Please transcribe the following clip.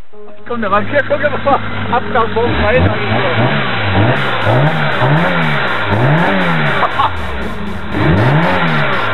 Komm, der Vampir, guck mal. Abgang morgen frei, sag ich aber.